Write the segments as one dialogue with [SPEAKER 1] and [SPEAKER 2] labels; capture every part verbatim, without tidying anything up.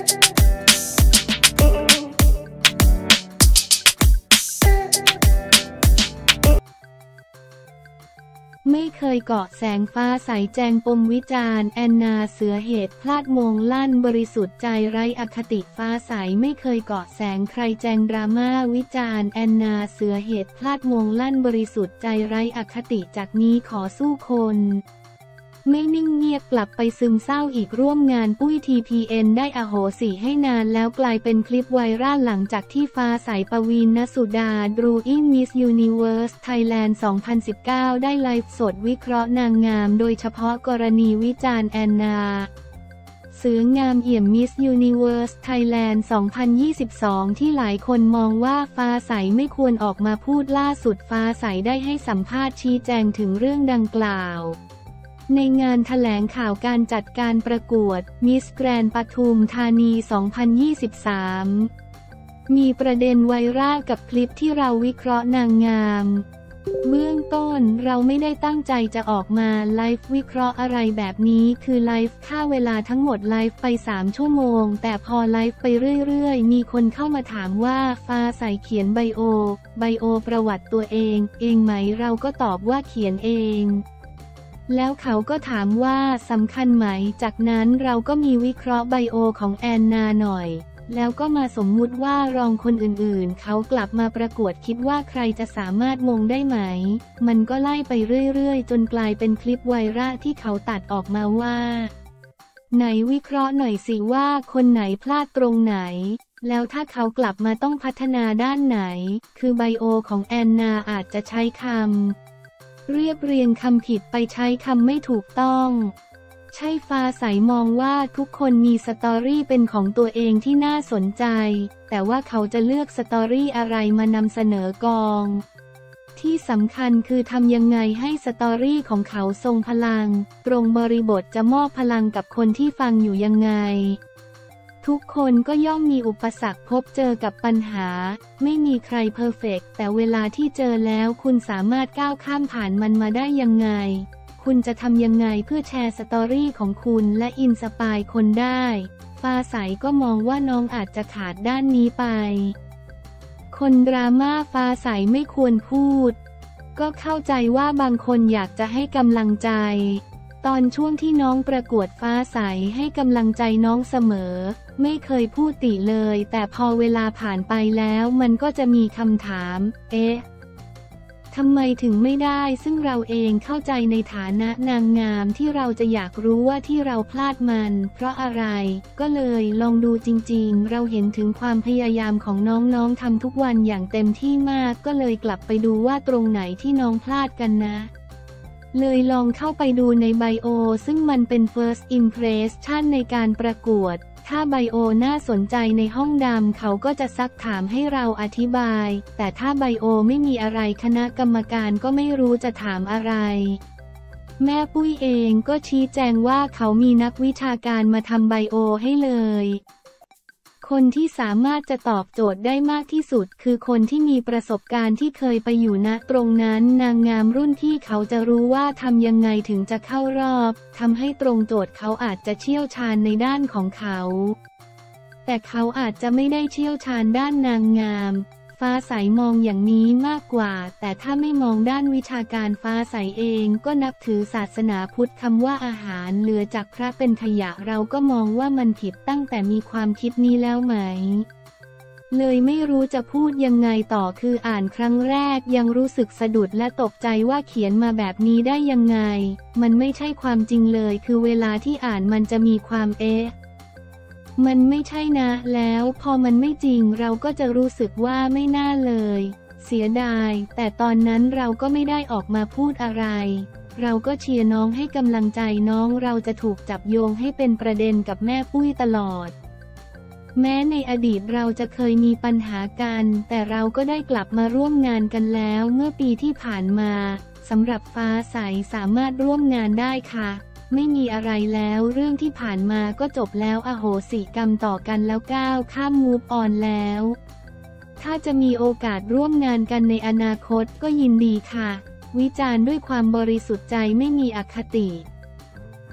[SPEAKER 1] ไม่เคยเกาะแสงฟ้าใสแจงปมวิจารณ์แอนนาเสือเหตุพลาดมงลั่นบริสุทธิ์ใจไร้อคติฟ้าใสไม่เคยเกาะแสงใครแจงดราม่าวิจารณ์แอนนาเสือเหตุพลาดมงลั่นบริสุทธิ์ใจไร้อคติจากนี้ขอสู้คนไม่นิ่งเงียบกลับไปซึมเศร้าอีกร่วมงานปุ้ย ที พี เอ็น ได้อโหสิให้นานแล้วกลายเป็นคลิปไวรัลหลังจากที่ฟ้าใสปวีณ สุดา ดรูอิน มิส ยูนิเวิร์ส ไทยแลนด์ สองพันสิบเก้า ได้ไลฟ์สดวิเคราะห์นางงามโดยเฉพาะกรณีวิจารณ์แอนนาเสืองามเอี่ยม มิส ยูนิเวิร์ส ไทยแลนด์ สองพันยี่สิบสอง ที่หลายคนมองว่าฟ้าใสไม่ควรออกมาพูดล่าสุดฟ้าใสได้ให้สัมภาษณ์ชี้แจงถึงเรื่องดังกล่าวในงานแถลงข่าวการจัดการประกวดมิสแกรนด์ปทุมธานี สองพันยี่สิบสาม มีประเด็นไวรัลกับคลิปที่เราวิเคราะห์นางงามเบื้องต้นเราไม่ได้ตั้งใจจะออกมาไลฟ์วิเคราะห์อะไรแบบนี้คือไลฟ์ค่าเวลาทั้งหมดไลฟ์ไปสามชั่วโมงแต่พอไลฟ์ไปเรื่อยๆมีคนเข้ามาถามว่าฟ้าใสเขียนไบโอไบโอประวัติตัวเองเองไหมเราก็ตอบว่าเขียนเองแล้วเขาก็ถามว่าสำคัญไหมจากนั้นเราก็มีวิเคราะห์ไบโอของแอนนาหน่อยแล้วก็มาสมมุติว่ารองคนอื่นๆเขากลับมาประกวดคิดว่าใครจะสามารถมงได้ไหมมันก็ไล่ไปเรื่อยๆจนกลายเป็นคลิปไวรัลที่เขาตัดออกมาว่าไหนวิเคราะห์หน่อยสิว่าคนไหนพลาดตรงไหนแล้วถ้าเขากลับมาต้องพัฒนาด้านไหนคือไบโอของแอนนาอาจจะใช้คำเรียบเรียงคำผิดไปใช้คำไม่ถูกต้องใช่ฟ้าใสมองว่าทุกคนมีสตอรี่เป็นของตัวเองที่น่าสนใจแต่ว่าเขาจะเลือกสตอรี่อะไรมานำเสนอกองที่สำคัญคือทำยังไงให้สตอรี่ของเขาทรงพลังตรงบริบทจะมอบพลังกับคนที่ฟังอยู่ยังไงทุกคนก็ย่อมมีอุปสรรคพบเจอกับปัญหาไม่มีใครเพอร์เฟกต์แต่เวลาที่เจอแล้วคุณสามารถก้าวข้ามผ่านมันมาได้ยังไงคุณจะทำยังไงเพื่อแชร์สตอรี่ของคุณและอินสปายคนได้ฟ้าใสก็มองว่าน้องอาจจะขาดด้านนี้ไปคนดราม่าฟ้าใสไม่ควรพูดก็เข้าใจว่าบางคนอยากจะให้กำลังใจตอนช่วงที่น้องประกวดฟ้าใสให้กำลังใจน้องเสมอไม่เคยพูดติเลยแต่พอเวลาผ่านไปแล้วมันก็จะมีคำถามเอ๊ะทำไมถึงไม่ได้ซึ่งเราเองเข้าใจในฐานะนางงามที่เราจะอยากรู้ว่าที่เราพลาดมันเพราะอะไรก็เลยลองดูจริงๆเราเห็นถึงความพยายามของน้องๆทำทุกวันอย่างเต็มที่มากก็เลยกลับไปดูว่าตรงไหนที่น้องพลาดกันนะเลยลองเข้าไปดูในไบโอซึ่งมันเป็น first impression ในการประกวดถ้าไบโอน่าสนใจในห้องดำเขาก็จะซักถามให้เราอธิบายแต่ถ้าไบโอไม่มีอะไรคณะกรรมการก็ไม่รู้จะถามอะไรแม่ปุ้ยเองก็ชี้แจงว่าเขามีนักวิชาการมาทำไบโอให้เลยคนที่สามารถจะตอบโจทย์ได้มากที่สุดคือคนที่มีประสบการณ์ที่เคยไปอยู่ณตรงนั้นนางงามรุ่นพี่เขาจะรู้ว่าทำยังไงถึงจะเข้ารอบทำให้ตรงโจทย์เขาอาจจะเชี่ยวชาญในด้านของเขาแต่เขาอาจจะไม่ได้เชี่ยวชาญด้านนางงามฟ้าใสมองอย่างนี้มากกว่าแต่ถ้าไม่มองด้านวิชาการฟ้าใสเองก็นับถือศาสนาพุทธคำว่าอาหารเหลือจากพระเป็นขยะเราก็มองว่ามันผิดตั้งแต่มีความคิดนี้แล้วไหมเลยไม่รู้จะพูดยังไงต่อคืออ่านครั้งแรกยังรู้สึกสะดุดและตกใจว่าเขียนมาแบบนี้ได้ยังไงมันไม่ใช่ความจริงเลยคือเวลาที่อ่านมันจะมีความเอ๊ะมันไม่ใช่นะแล้วพอมันไม่จริงเราก็จะรู้สึกว่าไม่น่าเลยเสียดายแต่ตอนนั้นเราก็ไม่ได้ออกมาพูดอะไรเราก็เชียร์น้องให้กำลังใจน้องเราจะถูกจับโยงให้เป็นประเด็นกับแม่ปุ้ยตลอดแม้ในอดีตเราจะเคยมีปัญหากันแต่เราก็ได้กลับมาร่วมงานกันแล้วเมื่อปีที่ผ่านมาสำหรับฟ้าใสสามารถร่วมงานได้ค่ะไม่มีอะไรแล้วเรื่องที่ผ่านมาก็จบแล้วอโหสิกรรมต่อกันแล้วก้าวข้ามมูฟออนแล้วถ้าจะมีโอกาสร่วมงานกันในอนาคตก็ยินดีค่ะวิจารณ์ด้วยความบริสุทธิ์ใจไม่มีอคติ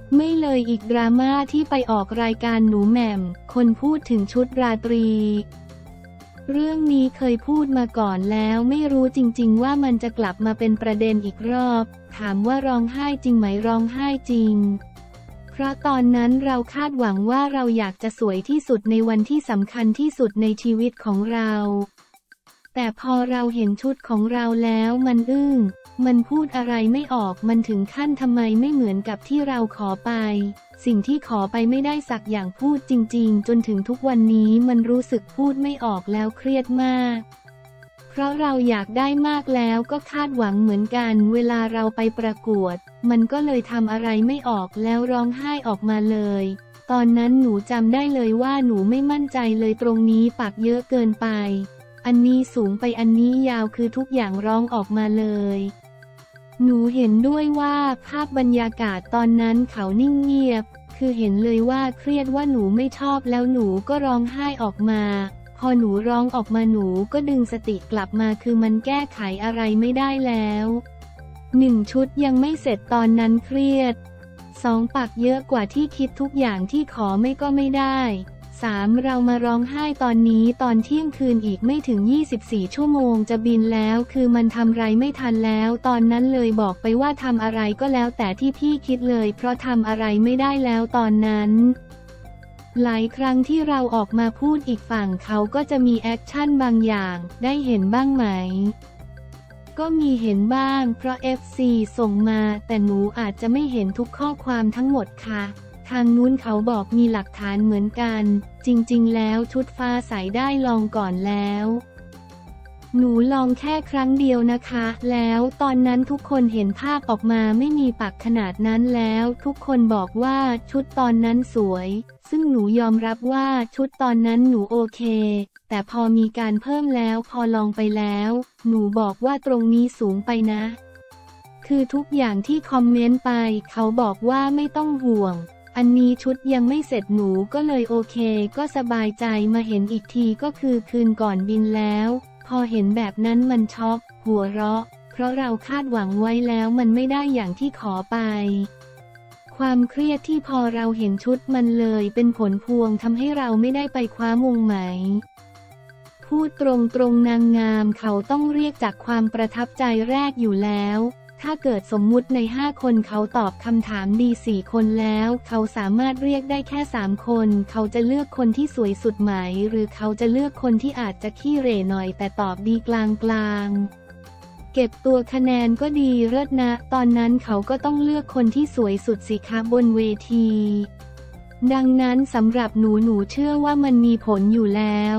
[SPEAKER 1] ไม่เลยอีกดราม่าที่ไปออกรายการหนูแหม่มคนพูดถึงชุดราตรีเรื่องนี้เคยพูดมาก่อนแล้วไม่รู้จริงๆว่ามันจะกลับมาเป็นประเด็นอีกรอบถามว่าร้องไห้จริงไหมร้องไห้จริงเพราะตอนนั้นเราคาดหวังว่าเราอยากจะสวยที่สุดในวันที่สำคัญที่สุดในชีวิตของเราแต่พอเราเห็นชุดของเราแล้วมันอึ้งมันพูดอะไรไม่ออกมันถึงขั้นทำไมไม่เหมือนกับที่เราขอไปสิ่งที่ขอไปไม่ได้สักอย่างพูดจริงๆจนถึงทุกวันนี้มันรู้สึกพูดไม่ออกแล้วเครียดมากเพราะเราอยากได้มากแล้วก็คาดหวังเหมือนกันเวลาเราไปประกวดมันก็เลยทำอะไรไม่ออกแล้วร้องไห้ออกมาเลยตอนนั้นหนูจำได้เลยว่าหนูไม่มั่นใจเลยตรงนี้ปากเยอะเกินไปอันนี้สูงไปอันนี้ยาวคือทุกอย่างร้องออกมาเลยหนูเห็นด้วยว่าภาพบรรยากาศตอนนั้นเขานิ่งเงียบคือเห็นเลยว่าเครียดว่าหนูไม่ชอบแล้วหนูก็ร้องไห้ออกมาพอหนูร้องออกมาหนูก็ดึงสติกลับมาคือมันแก้ไขอะไรไม่ได้แล้วหนึ่งชุดยังไม่เสร็จตอนนั้นเครียดสองปากเยอะกว่าที่คิดทุกอย่างที่ขอไม่ก็ไม่ได้สามเรามาร้องไห้ตอนนี้ตอนเที่ยงคืนอีกไม่ถึงยี่สิบสี่ชั่วโมงจะบินแล้วคือมันทำไรไม่ทันแล้วตอนนั้นเลยบอกไปว่าทำอะไรก็แล้วแต่ที่พี่คิดเลยเพราะทำอะไรไม่ได้แล้วตอนนั้นหลายครั้งที่เราออกมาพูดอีกฝั่งเขาก็จะมีแอคชั่นบางอย่างได้เห็นบ้างไหมก็มีเห็นบ้างเพราะ เอฟ ซี ส่งมาแต่หนูอาจจะไม่เห็นทุกข้อความทั้งหมดค่ะทางนู้นเขาบอกมีหลักฐานเหมือนกันจริงๆแล้วชุดฟ้าใสได้ลองก่อนแล้วหนูลองแค่ครั้งเดียวนะคะแล้วตอนนั้นทุกคนเห็นภาพออกมาไม่มีปักขนาดนั้นแล้วทุกคนบอกว่าชุดตอนนั้นสวยซึ่งหนูยอมรับว่าชุดตอนนั้นหนูโอเคแต่พอมีการเพิ่มแล้วพอลองไปแล้วหนูบอกว่าตรงนี้สูงไปนะคือทุกอย่างที่คอมเมนต์ไปเขาบอกว่าไม่ต้องห่วงอันนี้ชุดยังไม่เสร็จหนูก็เลยโอเคก็สบายใจมาเห็นอีกทีก็คือคืนก่อนบินแล้วพอเห็นแบบนั้นมันช็อกหัวเราะเพราะเราคาดหวังไว้แล้วมันไม่ได้อย่างที่ขอไปความเครียดที่พอเราเห็นชุดมันเลยเป็นผลพวงทำให้เราไม่ได้ไปคว้ามงไหมพูดตรงๆนางงามเขาต้องเรียกจากความประทับใจแรกอยู่แล้วถ้าเกิดสมมุติในห้าคนเขาตอบคำถามดีสี่คนแล้วเขาสามารถเรียกได้แค่สามคนเขาจะเลือกคนที่สวยสุดไหมหรือเขาจะเลือกคนที่อาจจะขี้เหร่หน่อยแต่ตอบดีกลางๆเก็บตัวคะแนนก็ดีเลิศนะตอนนั้นเขาก็ต้องเลือกคนที่สวยสุดสิคะบนเวทีดังนั้นสำหรับหนูหนูเชื่อว่ามันมีผลอยู่แล้ว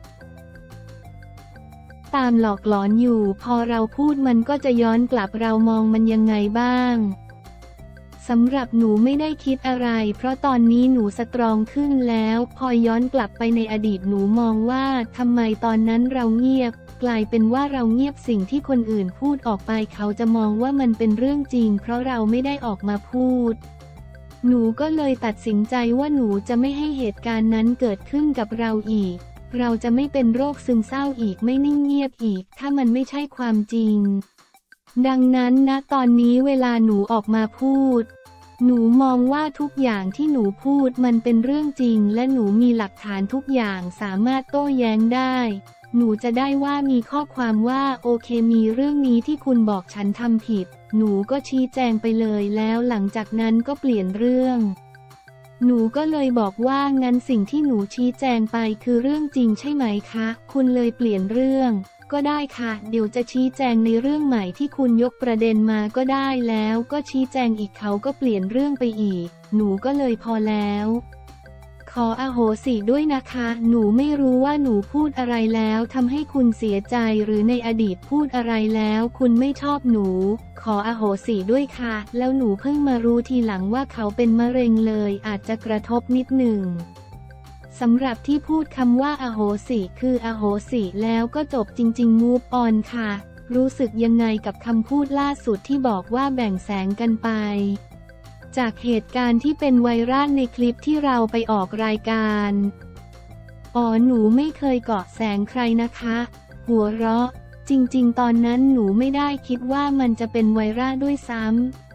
[SPEAKER 1] ตามหลอกหลอนอยู่พอเราพูดมันก็จะย้อนกลับเรามองมันยังไงบ้างสำหรับหนูไม่ได้คิดอะไรเพราะตอนนี้หนูสตรองขึ้นแล้วพอย้อนกลับไปในอดีตหนูมองว่าทำไมตอนนั้นเราเงียบกลายเป็นว่าเราเงียบสิ่งที่คนอื่นพูดออกไปเขาจะมองว่ามันเป็นเรื่องจริงเพราะเราไม่ได้ออกมาพูดหนูก็เลยตัดสินใจว่าหนูจะไม่ให้เหตุการณ์นั้นเกิดขึ้นกับเราอีกเราจะไม่เป็นโรคซึมเศร้าอีกไม่นิ่งเงียบอีกถ้ามันไม่ใช่ความจริงดังนั้นณตอนนี้เวลาหนูออกมาพูดหนูมองว่าทุกอย่างที่หนูพูดมันเป็นเรื่องจริงและหนูมีหลักฐานทุกอย่างสามารถโต้แย้งได้หนูจะได้ว่ามีข้อความว่าโอเคมีเรื่องนี้ที่คุณบอกฉันทำผิดหนูก็ชี้แจงไปเลยแล้วหลังจากนั้นก็เปลี่ยนเรื่องหนูก็เลยบอกว่างั้นสิ่งที่หนูชี้แจงไปคือเรื่องจริงใช่ไหมคะคุณเลยเปลี่ยนเรื่องก็ได้ค่ะเดี๋ยวจะชี้แจงในเรื่องใหม่ที่คุณยกประเด็นมาก็ได้แล้วก็ชี้แจงอีกเขาก็เปลี่ยนเรื่องไปอีกหนูก็เลยพอแล้วขออโหสิด้วยนะคะหนูไม่รู้ว่าหนูพูดอะไรแล้วทำให้คุณเสียใจหรือในอดีตพูดอะไรแล้วคุณไม่ชอบหนูขออโหสิด้วยค่ะแล้วหนูเพิ่งมารู้ทีหลังว่าเขาเป็นมะเร็งเลยอาจจะกระทบนิดหนึ่งสำหรับที่พูดคำว่าอโหสิคืออโหสิแล้วก็จบจริงๆ move on ค่ะรู้สึกยังไงกับคำพูดล่าสุดที่บอกว่าแบ่งแสงกันไปจากเหตุการณ์ที่เป็นไวรัลในคลิปที่เราไปออกรายการอ๋อหนูไม่เคยเกาะแสงใครนะคะหัวเราะจริงๆตอนนั้นหนูไม่ได้คิดว่ามันจะเป็นไวรัลด้วยซ้ำ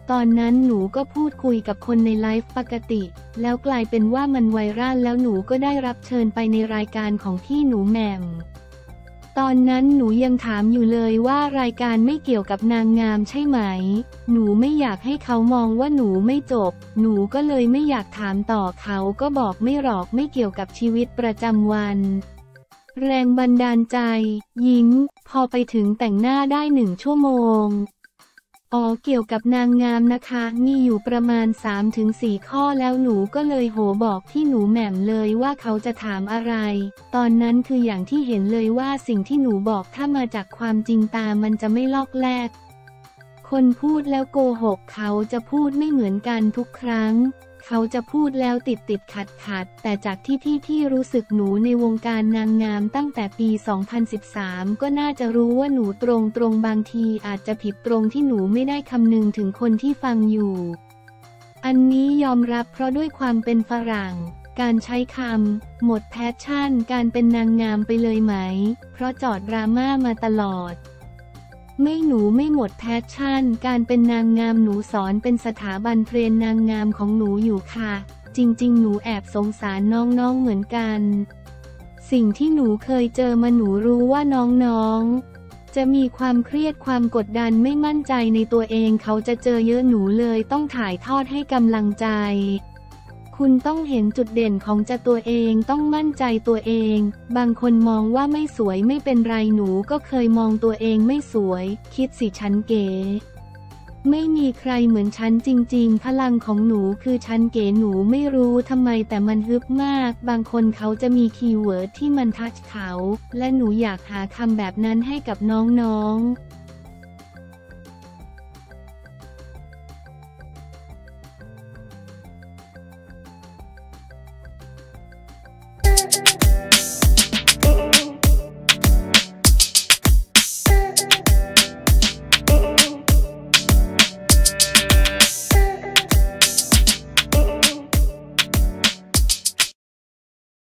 [SPEAKER 1] ตอนนั้นหนูก็พูดคุยกับคนในไลฟ์ปกติแล้วกลายเป็นว่ามันไวรัลแล้วหนูก็ได้รับเชิญไปในรายการของพี่หนูแหม่มตอนนั้นหนูยังถามอยู่เลยว่ารายการไม่เกี่ยวกับนางงามใช่ไหมหนูไม่อยากให้เขามองว่าหนูไม่จบหนูก็เลยไม่อยากถามต่อเขาก็บอกไม่หรอกไม่เกี่ยวกับชีวิตประจำวันแรงบันดาลใจยิ้มพอไปถึงแต่งหน้าได้หนึ่งชั่วโมงอ๋อเกี่ยวกับนางงามนะคะมีอยู่ประมาณ สามถึงสี่ ข้อแล้วหนูก็เลยโหบอกที่หนูแหม่มเลยว่าเขาจะถามอะไรตอนนั้นคืออย่างที่เห็นเลยว่าสิ่งที่หนูบอกถ้ามาจากความจริงตามันจะไม่ลอกแลกคนพูดแล้วโกหกเขาจะพูดไม่เหมือนกันทุกครั้งเขาจะพูดแล้วติดติดขัดขัดแต่จากที่พี่พี่รู้สึกหนูในวงการนางงามตั้งแต่ปี สองพันสิบสาม ก็น่าจะรู้ว่าหนูตรงตรงบางทีอาจจะผิดตรงที่หนูไม่ได้คำนึงถึงคนที่ฟังอยู่อันนี้ยอมรับเพราะด้วยความเป็นฝรั่งการใช้คำหมดแพชชั่นการเป็นนางงามไปเลยไหมเพราะจอดดราม่ามาตลอดไม่หนูไม่หมดแพชชั่นการเป็นนางงามหนูสอนเป็นสถาบันเทรนนางงามของหนูอยู่ค่ะจริงๆหนูแอบสงสารน้องๆเหมือนกันสิ่งที่หนูเคยเจอมาหนูรู้ว่าน้องๆจะมีความเครียดความกดดันไม่มั่นใจในตัวเองเขาจะเจอเยอะหนูเลยต้องถ่ายทอดให้กำลังใจคุณต้องเห็นจุดเด่นของจะตัวเองต้องมั่นใจตัวเองบางคนมองว่าไม่สวยไม่เป็นไรหนูก็เคยมองตัวเองไม่สวยคิดสิฉันเก๋ไม่มีใครเหมือนฉันจริงๆพลังของหนูคือฉันเก๋หนูไม่รู้ทำไมแต่มันฮึบมากบางคนเขาจะมีคีย์เวิร์ดที่มันทัชเขาและหนูอยากหาคำแบบนั้นให้กับน้องๆ
[SPEAKER 2] you